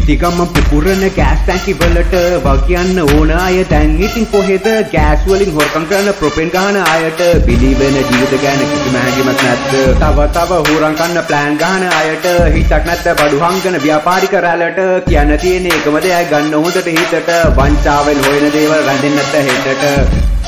නිතිගම පුපුරන gas ටැංකි වලට වගයන්න ඕන අය දැන් ඉතින් කොහෙද ගෑස් වලින් හොරකම් කරන ප්‍රොපෙන් ගහන අයට බිලි වෙන ජීවිත ගැන කිසිම හැඟීමක් නැද්ද? තව හොරන් කන්න ප්ලෑන් ගහන අයට හිතක් නැද්ද? බඩු හංගන ව්‍යාපාරික රැළට කියන්න තියෙන එකම දෙයයි ගන්න හොඳට හිතට වංචාවෙන් හොයන දේවල් රැඳෙන්නේ නැත්ද හෙටට?